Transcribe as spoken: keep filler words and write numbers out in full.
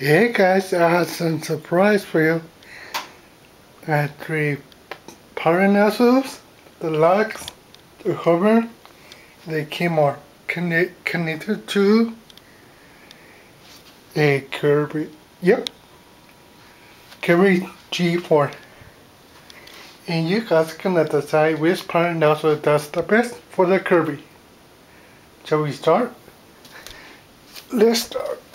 Hey guys, I have some surprise for you. I have three power nozzles, the locks, the hover. They came are connect, connected to a Kirby. Yep, Kirby G four. And you guys can decide which power nozzle does the best for the Kirby. Shall we start? Let's start.